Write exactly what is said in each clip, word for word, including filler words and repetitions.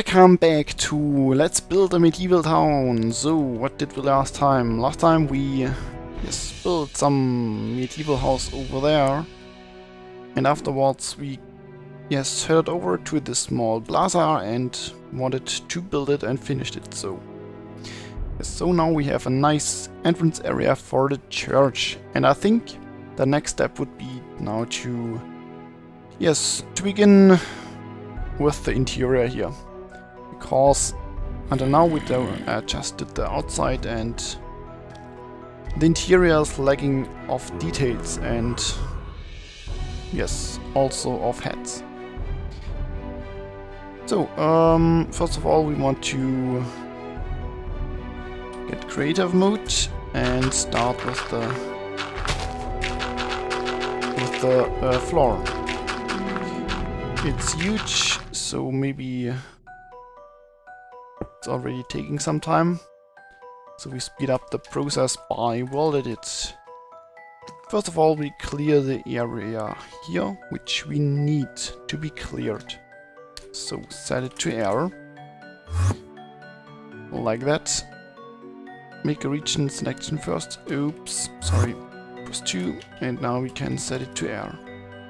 Welcome back to Let's Build a Medieval Town. So, what did we last time? Last time we yes, built some medieval house over there. And afterwards we yes, headed over to this small plaza and wanted to build it and finished it. So, yes, so now we have a nice entrance area for the church. And I think the next step would be now to yes, to begin with the interior here. Because until now we uh, just did the outside and the interior is lacking of details and yes, also of heads. So, um, first of all we want to get creative mode and start with the with the uh, floor. It's huge, so maybe it's already taking some time, so we speed up the process by welding it. First of all, we clear the area here, which we need to be cleared. So set it to air, like that. Make a region selection first. Oops, sorry. Press two, and now we can set it to air.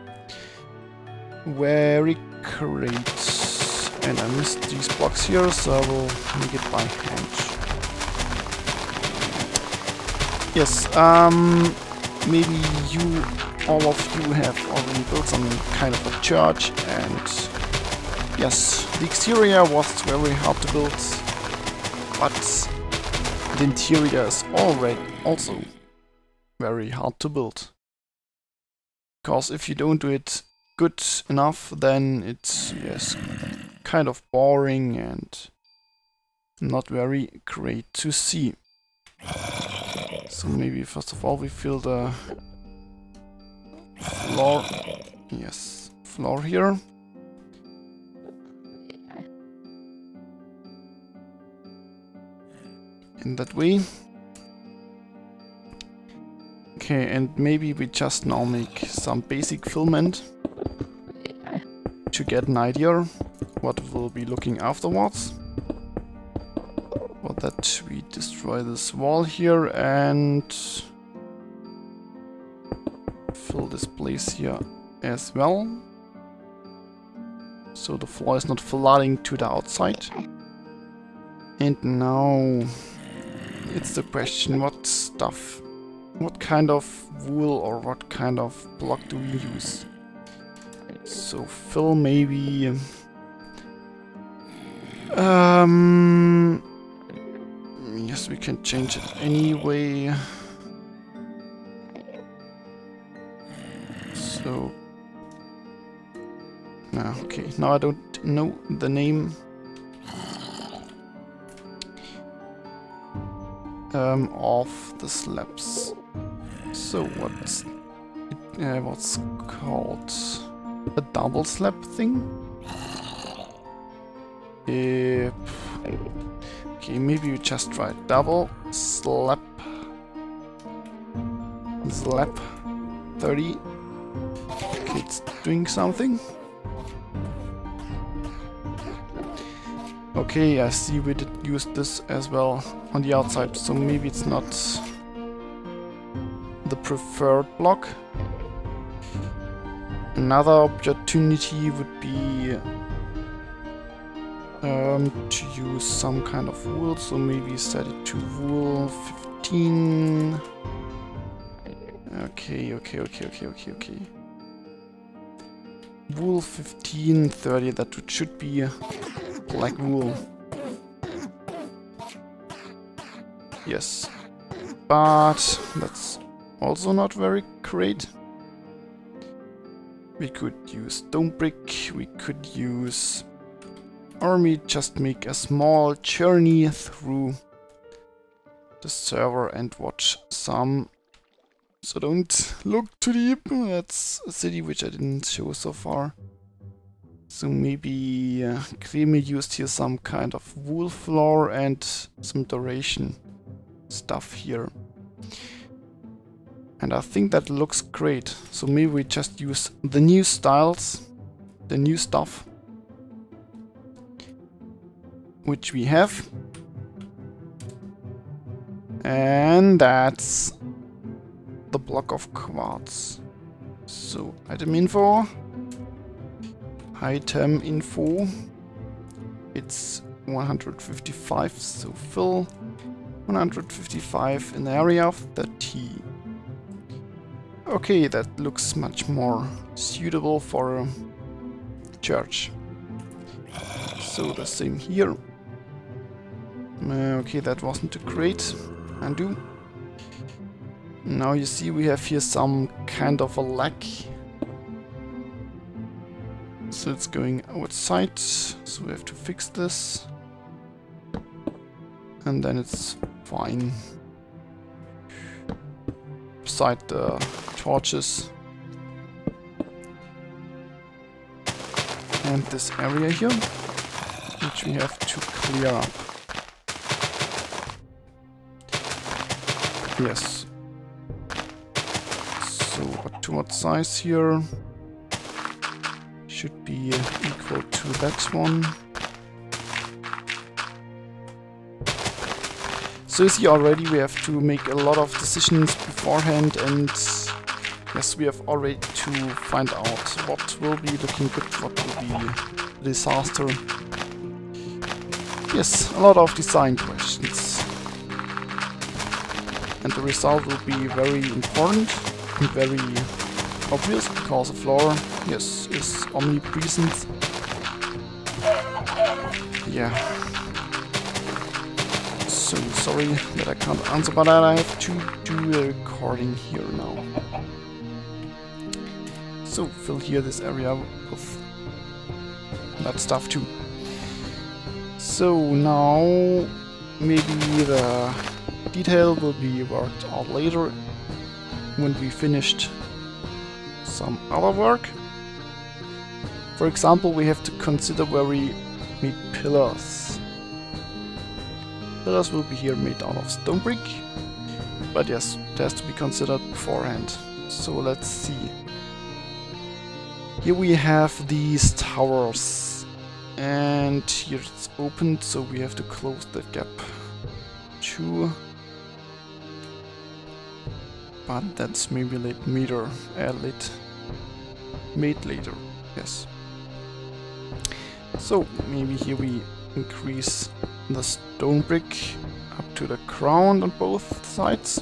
Very great. And I missed these blocks here, so I will make it by hand. Yes, um, maybe you, all of you have already built some kind of a church, and yes, the exterior was very hard to build, but the interior is already also very hard to build. Because if you don't do it good enough, then it's, yes, kind of boring and not very great to see. So maybe first of all we fill the floor, yes, floor here. In that way. Okay, and maybe we just now make some basic filament to get an idea what we'll be looking afterwards. For that we destroy this wall here and fill this place here as well, so the floor is not flooding to the outside. And now it's the question, what stuff, what kind of wool or what kind of block do we use? So fill maybe um yes, we can change it anyway. So nah, okay, now I don't know the name um of the slabs. So what's it, uh, what's called a double slab thing? Uh, okay, maybe we just try double slab slab thirty. Okay, it's doing something. Okay, I see we did use this as well on the outside, so maybe it's not the preferred block. Another opportunity would be um, to use some kind of wool, so maybe set it to wool fifteen. Okay, okay, okay, okay, okay, okay. Wool fifteen, thirty, that should be black wool. Yes, but that's also not very great. We could use stone brick, we could use, or we just make a small journey through the server and watch some. So don't look too deep, that's a city which I didn't show so far. So maybe uh, Kreml used here some kind of wool floor and some duration stuff here. And I think that looks great. So maybe we just use the new styles, the new stuff. which we have. And that's the block of quartz. So, item info. Item info. It's one hundred fifty-five, so fill one hundred fifty-five in the area of the T. Okay, that looks much more suitable for a church. So the same here. Uh, okay, that wasn't too great. Undo. Now you see we have here some kind of a lag. So it's going outside, so we have to fix this. And then it's fine. Beside the torches. And this area here, which we have to clear up. Yes. So, what to what size here? Should be equal to that one. So you see already we have to make a lot of decisions beforehand, and yes, we have already to find out what will be looking good, what will be a disaster. Yes, a lot of design questions. And the result will be very important and very obvious, because the floor, yes, is omnipresent. Yeah. So sorry that I can't answer, but I have to do a recording here now. So fill here this area with that stuff too. So now maybe the detail will be worked out later when we finished some other work. For example, we have to consider where we make pillars. Pillars will be here made out of stone brick, but yes, it has to be considered beforehand. So let's see. Here we have these towers, and here it's opened, so we have to close that gap too. But that's maybe late meter, uh, late, made later, yes. So maybe here we increase the stone brick up to the ground on both sides.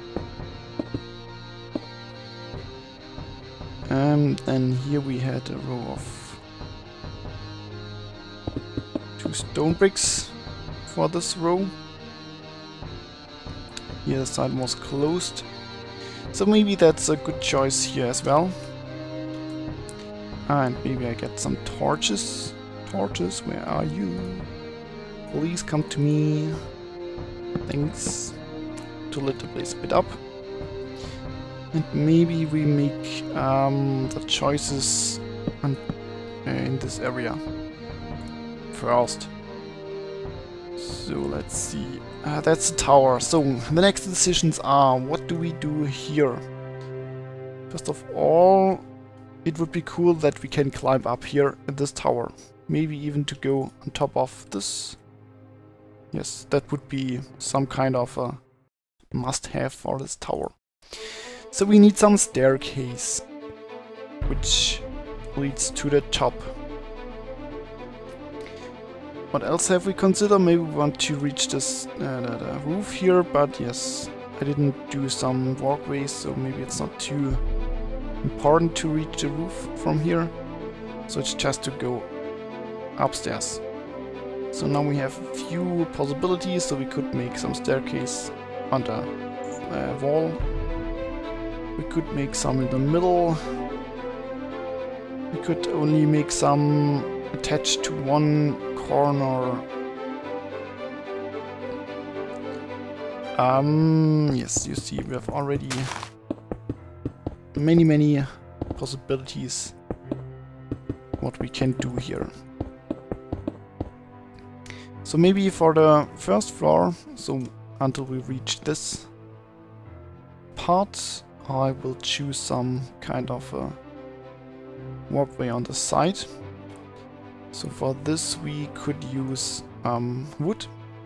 And then here we had a row of two stone bricks for this row. Here the side was closed. So maybe that's a good choice here as well. And maybe I get some torches. Torches, where are you? Please come to me. Thanks. To lit the place a bit up. And maybe we make um, the choices on, uh, in this area first. So let's see. Uh, that's the tower. So the next decisions are, what do we do here? First of all, it would be cool that we can climb up here at this tower. Maybe even to go on top of this. Yes, that would be some kind of a must-have for this tower. So we need some staircase, which leads to the top. What else have we considered? Maybe we want to reach this uh, the, the roof here, but yes, I didn't do some walkways, so maybe it's not too important to reach the roof from here. So it's just to go upstairs. So now we have a few possibilities, so we could make some staircase on the uh, wall. We could make some in the middle. We could only make some attached to one corner. Um, yes, you see, we have already many, many possibilities what we can do here. So maybe for the first floor, so until we reach this part, I will choose some kind of a walkway on the side. So for this we could use um, wood.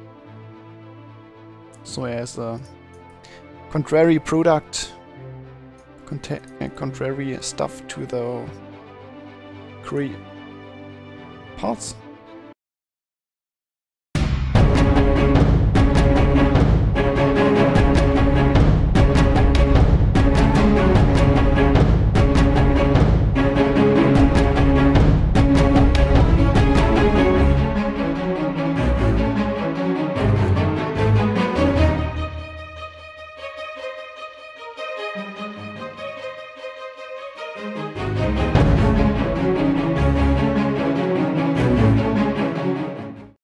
So as a contrary product, conta uh, contrary stuff to the create parts.